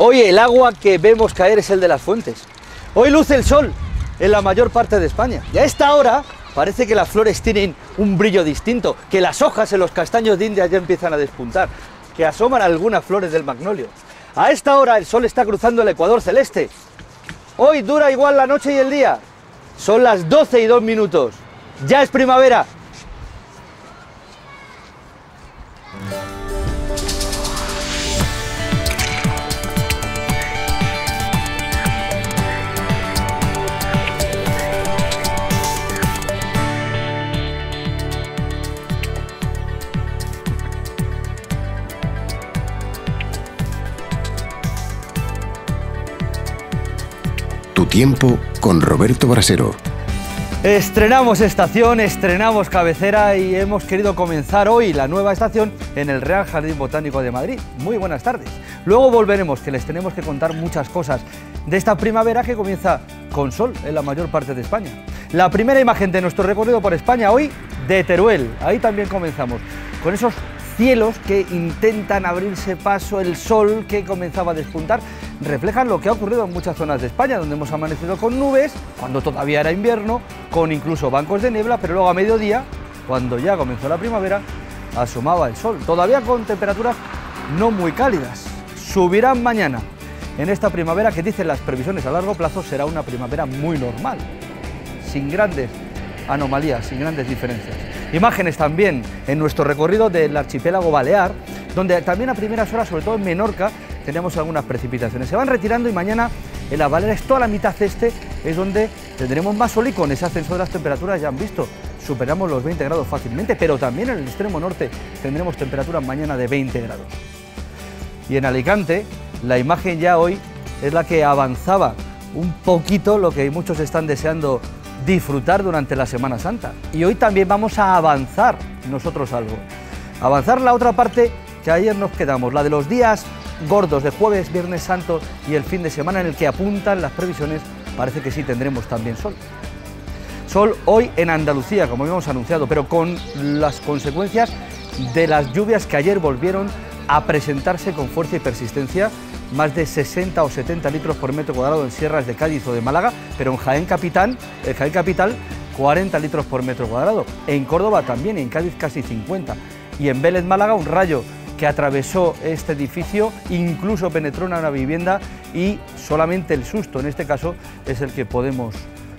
Hoy el agua que vemos caer es el de las fuentes. Hoy luce el sol en la mayor parte de España. Y a esta hora parece que las flores tienen un brillo distinto, que las hojas en los castaños de India ya empiezan a despuntar, que asoman algunas flores del magnolio. A esta hora el sol está cruzando el ecuador celeste. Hoy dura igual la noche y el día. Son las 12:02. Ya es primavera. Tu tiempo con Roberto Brasero. Estrenamos estación, estrenamos cabecera y hemos querido comenzar hoy la nueva estación en el Real Jardín Botánico de Madrid. Muy buenas tardes. Luego volveremos, que les tenemos que contar muchas cosas de esta primavera que comienza con sol en la mayor parte de España. La primera imagen de nuestro recorrido por España hoy de Teruel. Ahí también comenzamos, con esos cielos que intentan abrirse paso, el sol que comenzaba a despuntar, reflejan lo que ha ocurrido en muchas zonas de España, donde hemos amanecido con nubes, cuando todavía era invierno, con incluso bancos de niebla, pero luego a mediodía, cuando ya comenzó la primavera, asomaba el sol, todavía con temperaturas no muy cálidas. Subirán mañana. En esta primavera, que dicen las previsiones a largo plazo, será una primavera muy normal, sin grandes anomalías, sin grandes diferencias. Imágenes también en nuestro recorrido del archipiélago balear, donde también a primeras horas, sobre todo en Menorca, tenemos algunas precipitaciones. Se van retirando y mañana en las Baleares, toda la mitad este, es donde tendremos más sol y con ese ascenso de las temperaturas, ya han visto, superamos los 20 grados fácilmente, pero también en el extremo norte tendremos temperaturas mañana de 20 grados. Y en Alicante, la imagen ya hoy es la que avanzaba un poquito lo que muchos están deseando disfrutar durante la Semana Santa. Y hoy también vamos a avanzar nosotros algo. Avanzar la otra parte que ayer nos quedamos, la de los días gordos de jueves, viernes santo y el fin de semana, en el que apuntan las previsiones, parece que sí tendremos también sol. Sol hoy en Andalucía, como habíamos anunciado, pero con las consecuencias de las lluvias que ayer volvieron a presentarse con fuerza y persistencia, más de 60 o 70 litros por metro cuadrado en sierras de Cádiz o de Málaga, pero en Jaén Capital, 40 litros por metro cuadrado. En Córdoba también, en Cádiz casi 50. Y en Vélez, Málaga, un rayo que atravesó este edificio, incluso penetró en una vivienda y solamente el susto, en este caso, es el que podemos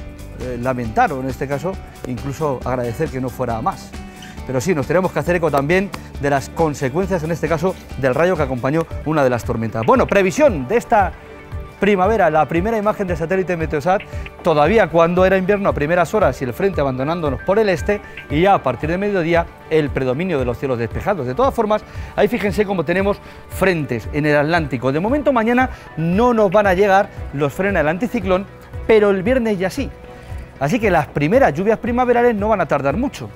lamentar, o en este caso, incluso agradecer que no fuera a más. Pero sí, nos tenemos que hacer eco también de las consecuencias, en este caso, del rayo que acompañó una de las tormentas. Bueno, previsión de esta primavera, la primera imagen de satélite Meteosat, todavía cuando era invierno a primeras horas y el frente abandonándonos por el este, y ya a partir de mediodía el predominio de los cielos despejados. De todas formas, ahí fíjense cómo tenemos frentes en el Atlántico. De momento mañana no nos van a llegar los frenos del anticiclón, pero el viernes ya sí. Así que las primeras lluvias primaverales no van a tardar mucho.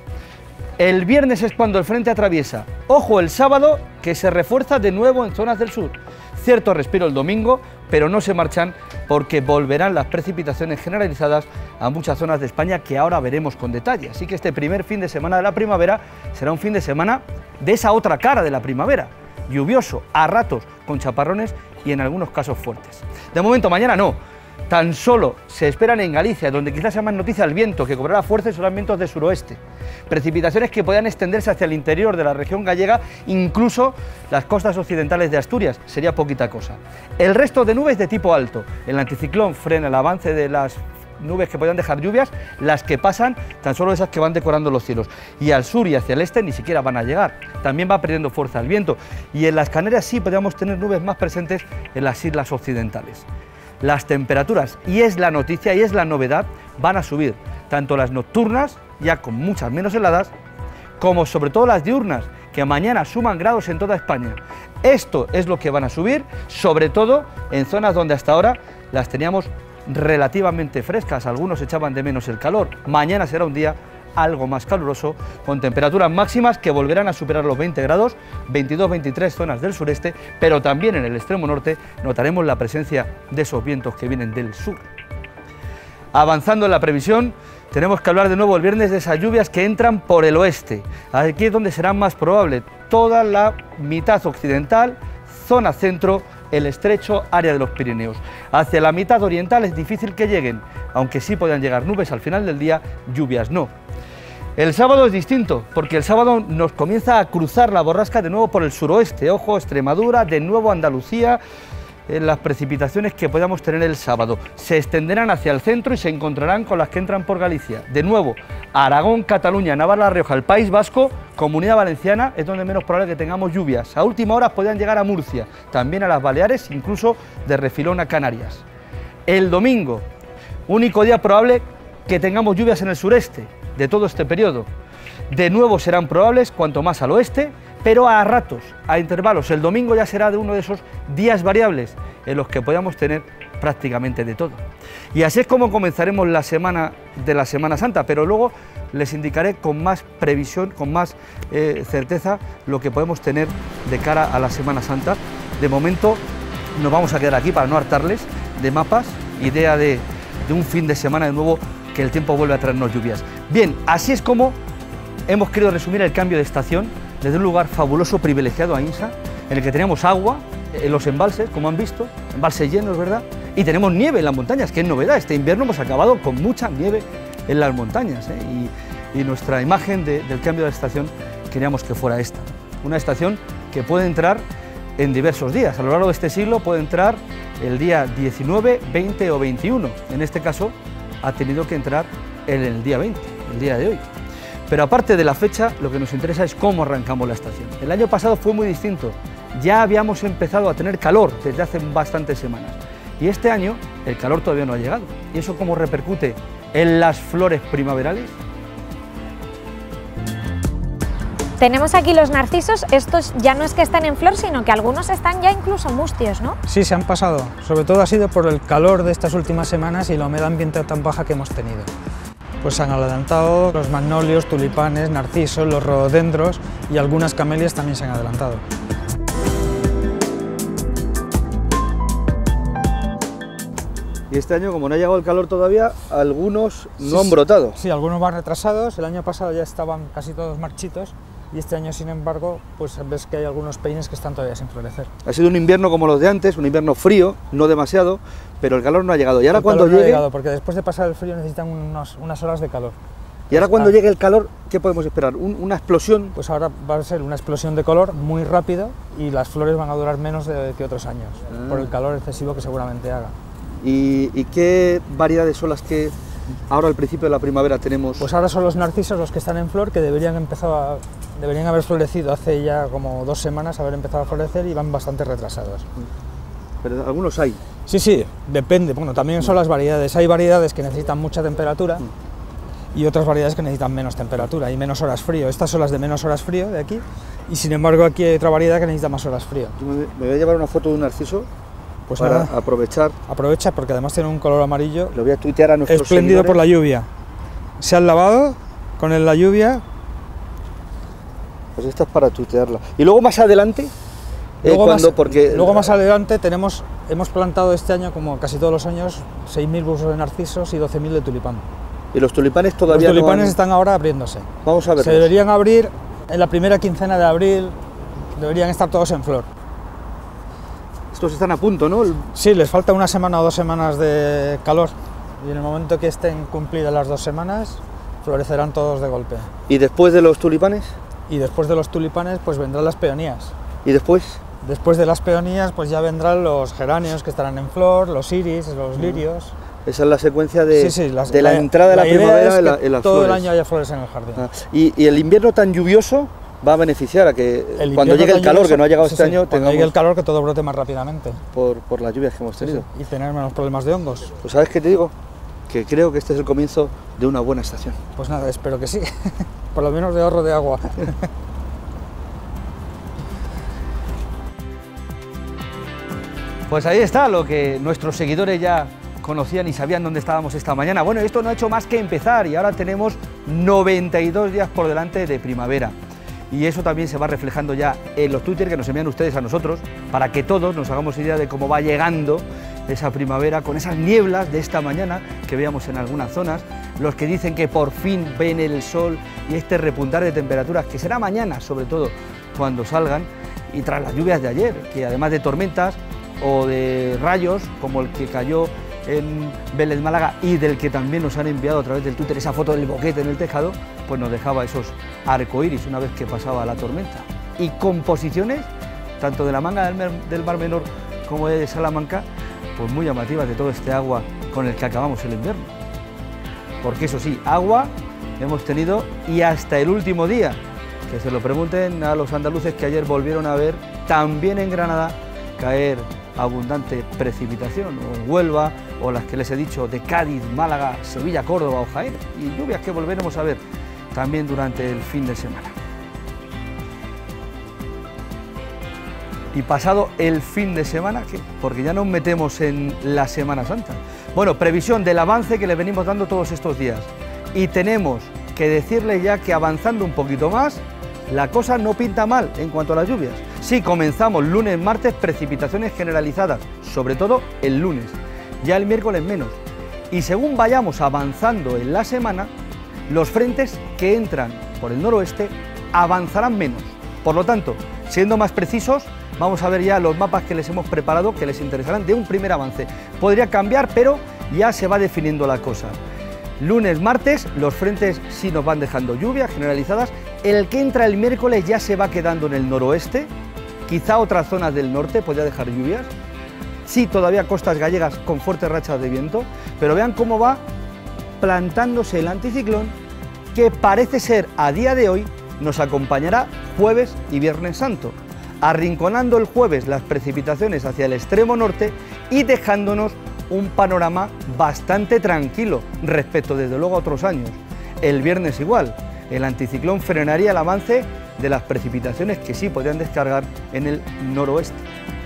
El viernes es cuando el frente atraviesa. Ojo, el sábado, que se refuerza de nuevo en zonas del sur. Cierto respiro el domingo, pero no se marchan porque volverán las precipitaciones generalizadas a muchas zonas de España, que ahora veremos con detalle. Así que este primer fin de semana de la primavera será un fin de semana de esa otra cara de la primavera. Lluvioso, a ratos, con chaparrones y en algunos casos fuertes. De momento mañana no. Tan solo se esperan en Galicia, donde quizás sea más noticia el viento, que cobrará fuerza, y serán vientos de suroeste. Precipitaciones que puedan extenderse hacia el interior de la región gallega, incluso las costas occidentales de Asturias, sería poquita cosa. El resto de nubes de tipo alto. El anticiclón frena el avance de las nubes que puedan dejar lluvias, las que pasan, tan solo esas que van decorando los cielos. Y al sur y hacia el este ni siquiera van a llegar. También va perdiendo fuerza el viento. Y en las Canarias sí podríamos tener nubes más presentes en las islas occidentales. Las temperaturas, y es la noticia y es la novedad, van a subir, tanto las nocturnas, ya con muchas menos heladas, como sobre todo las diurnas, que mañana suman grados en toda España. Esto es lo que van a subir, sobre todo en zonas donde hasta ahora las teníamos relativamente frescas, algunos echaban de menos el calor. Mañana será un día algo más caluroso, con temperaturas máximas que volverán a superar los 20 grados, 22-23 zonas del sureste, pero también en el extremo norte notaremos la presencia de esos vientos que vienen del sur. Avanzando en la previsión, tenemos que hablar de nuevo el viernes de esas lluvias que entran por el oeste. Aquí es donde será más probable. Toda la mitad occidental, zona centro el estrecho área de los Pirineos. Hacia la mitad oriental es difícil que lleguen, aunque sí podrán llegar nubes al final del día, lluvias no. El sábado es distinto, porque el sábado nos comienza a cruzar la borrasca de nuevo por el suroeste. Ojo, Extremadura, de nuevo Andalucía. Las precipitaciones que podamos tener el sábado se extenderán hacia el centro y se encontrarán con las que entran por Galicia. De nuevo, Aragón, Cataluña, Navarra, La Rioja, el País Vasco, Comunidad Valenciana es donde menos probable que tengamos lluvias. A última hora podrían llegar a Murcia, también a las Baleares, incluso de refilón a Canarias. El domingo, único día probable que tengamos lluvias en el sureste de todo este periodo. De nuevo serán probables cuanto más al oeste, pero a ratos, a intervalos. El domingo ya será de uno de esos días variables en los que podamos tener prácticamente de todo. Y así es como comenzaremos la semana de la Semana Santa, pero luego les indicaré con más previsión, con más certeza lo que podemos tener de cara a la Semana Santa. De momento nos vamos a quedar aquí para no hartarles de mapas, idea de un fin de semana de nuevo que el tiempo vuelve a traernos lluvias. Bien, así es como hemos querido resumir el cambio de estación desde un lugar fabuloso, privilegiado, Aínsa, en el que teníamos agua en los embalses, como han visto, embalses llenos, ¿verdad? Y tenemos nieve en las montañas, que es novedad. Este invierno hemos acabado con mucha nieve en las montañas, ¿eh? Y nuestra imagen del cambio de estación queríamos que fuera esta. Una estación que puede entrar en diversos días. A lo largo de este siglo puede entrar el día 19, 20 o 21. En este caso ha tenido que entrar en el día 20, el día de hoy. Pero aparte de la fecha, lo que nos interesa es cómo arrancamos la estación. El año pasado fue muy distinto, ya habíamos empezado a tener calor desde hace bastantes semanas. Y este año el calor todavía no ha llegado. ¿Y eso cómo repercute en las flores primaverales? Tenemos aquí los narcisos, estos ya no es que estén en flor, sino que algunos están ya incluso mustios, ¿no? Sí, se han pasado. Sobre todo ha sido por el calor de estas últimas semanas y la humedad ambiental tan baja que hemos tenido. Pues se han adelantado los magnolios, tulipanes, narcisos, los rododendros y algunas camelias también se han adelantado. Y este año, como no ha llegado el calor todavía, algunos no han brotado. Sí, algunos van retrasados. El año pasado ya estaban casi todos marchitos y este año, sin embargo, pues ves que hay algunos peines que están todavía sin florecer. Ha sido un invierno como los de antes, un invierno frío, no demasiado, pero el calor no ha llegado. Y ahora cuando llegue... no ha llegado, porque después de pasar el frío necesitan unas horas de calor. Y ahora cuando llegue el calor, ¿qué podemos esperar? ¿Una explosión? Pues ahora va a ser una explosión de color muy rápido y las flores van a durar menos que otros años, por el calor excesivo que seguramente haga. ¿Y qué variedades son las que ahora al principio de la primavera tenemos? Pues ahora son los narcisos los que están en flor, que deberían haber florecido hace ya como 2 semanas, haber empezado a florecer y van bastante retrasados. Pero algunos hay. Sí, depende. Bueno, también son las variedades. Hay variedades que necesitan mucha temperatura y otras variedades que necesitan menos temperatura y menos horas frío. Estas son las de menos horas frío de aquí y sin embargo aquí hay otra variedad que necesita más horas frío. Me voy a llevar una foto de un narciso. Pues para aprovechar. Aprovecha porque además tiene un color amarillo. Lo voy a tuitear a nuestros espléndido seguidores. Por la lluvia. Se han lavado con la lluvia. Pues esta es para tuitearla. Y luego más adelante. Luego más adelante hemos plantado este año, como casi todos los años, 6.000 bulbos de narcisos y 12.000 de tulipán. ¿Y los tulipanes todavía no? Los tulipanes están ahora abriéndose. Vamos a ver. Se deberían abrir en la primera quincena de abril. Deberían estar todos en flor. Estos están a punto, ¿no? Sí, les falta 1 semana o 2 semanas de calor y en el momento que estén cumplidas las 2 semanas florecerán todos de golpe. ¿Y después de los tulipanes? Y después de los tulipanes pues vendrán las peonías. ¿Y después? Después de las peonías pues ya vendrán los geranios que estarán en flor, los iris, los lirios. Esa es la secuencia de la entrada de la primavera en las flores. Todo el año haya flores en el jardín. ¿Y el invierno tan lluvioso va a beneficiar a que cuando llegue el calor, que no ha llegado este año, cuando llegue el calor, que todo brote más rápidamente? Por las lluvias que hemos tenido. Y tener menos problemas de hongos. Pues ¿sabes qué te digo? Que creo que este es el comienzo de una buena estación. Pues nada, espero que sí. Por lo menos de ahorro de agua. Pues ahí está lo que nuestros seguidores ya conocían y sabían dónde estábamos esta mañana. Bueno, esto no ha hecho más que empezar y ahora tenemos 92 días por delante de primavera. Y eso también se va reflejando ya en los Twitter que nos envían ustedes a nosotros, para que todos nos hagamos idea de cómo va llegando esa primavera con esas nieblas de esta mañana que veíamos en algunas zonas, los que dicen que por fin ven el sol y este repuntar de temperaturas, que será mañana sobre todo cuando salgan, y tras las lluvias de ayer, que además de tormentas, o de rayos, como el que cayó en Vélez Málaga y del que también nos han enviado a través del Twitter esa foto del boquete en el tejado, pues nos dejaba esos arcoíris una vez que pasaba la tormenta. Y composiciones, tanto de la manga del Mar Menor como de Salamanca, pues muy llamativas de todo este agua con el que acabamos el invierno. Porque eso sí, agua hemos tenido y hasta el último día. Que se lo pregunten a los andaluces que ayer volvieron a ver también en Granada caer abundante precipitación, o en Huelva, o las que les he dicho de Cádiz, Málaga, Sevilla, Córdoba o Jaén, y lluvias que volveremos a ver también durante el fin de semana. Y pasado el fin de semana, ¿qué? Porque ya nos metemos en la Semana Santa. Bueno, previsión del avance que le venimos dando todos estos días. Y tenemos que decirle ya que avanzando un poquito más, la cosa no pinta mal en cuanto a las lluvias. Sí, comenzamos lunes, martes, precipitaciones generalizadas, sobre todo el lunes, ya el miércoles menos. Y según vayamos avanzando en la semana, los frentes que entran por el noroeste avanzarán menos. Por lo tanto, siendo más precisos, vamos a ver ya los mapas que les hemos preparado que les interesarán de un primer avance. Podría cambiar, pero ya se va definiendo la cosa. Lunes, martes, los frentes sí nos van dejando lluvias generalizadas. El que entra el miércoles ya se va quedando en el noroeste, quizá otras zonas del norte podría dejar lluvias. Sí, todavía costas gallegas con fuertes rachas de viento, pero vean cómo va plantándose el anticiclón que parece ser a día de hoy nos acompañará jueves y viernes santo, arrinconando el jueves las precipitaciones hacia el extremo norte y dejándonos un panorama bastante tranquilo respecto desde luego a otros años. El viernes igual, el anticiclón frenaría el avance de las precipitaciones que sí podrían descargar en el noroeste.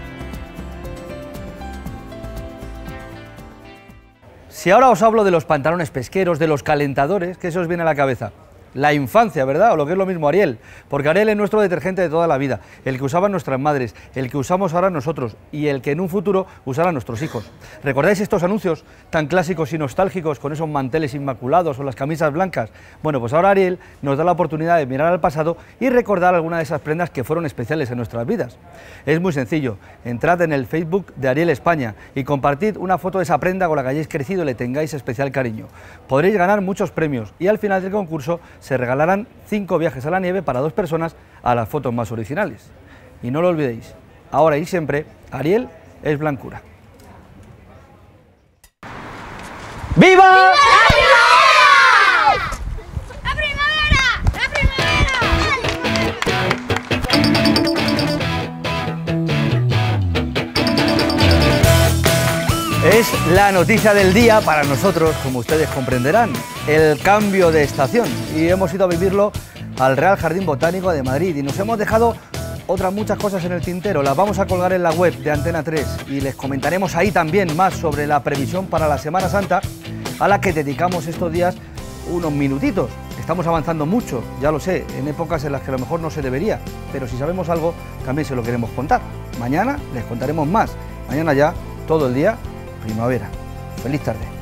Si ahora os hablo de los pantalones pesqueros, de los calentadores, ¿qué se os viene a la cabeza? La infancia, ¿verdad? O lo que es lo mismo, Ariel, porque Ariel es nuestro detergente de toda la vida, el que usaban nuestras madres, el que usamos ahora nosotros y el que en un futuro usarán nuestros hijos. ¿Recordáis estos anuncios tan clásicos y nostálgicos con esos manteles inmaculados o las camisas blancas? Bueno, pues ahora Ariel nos da la oportunidad de mirar al pasado y recordar alguna de esas prendas que fueron especiales en nuestras vidas. Es muy sencillo, entrad en el Facebook de Ariel España y compartid una foto de esa prenda con la que hayáis crecido y le tengáis especial cariño. Podréis ganar muchos premios y al final del concurso se regalarán 5 viajes a la nieve para 2 personas a las fotos más originales. Y no lo olvidéis, ahora y siempre, Ariel es blancura. ¡Viva! ¡La primavera! Es la noticia del día para nosotros, como ustedes comprenderán, el cambio de estación. Y hemos ido a vivirlo al Real Jardín Botánico de Madrid y nos hemos dejado otras muchas cosas en el tintero. Las vamos a colgar en la web de Antena 3 y les comentaremos ahí también más sobre la previsión para la Semana Santa, a la que dedicamos estos días unos minutitos. Estamos avanzando mucho, ya lo sé, en épocas en las que a lo mejor no se debería, pero si sabemos algo también se lo queremos contar. Mañana les contaremos más, mañana ya todo el día primavera. Feliz tarde.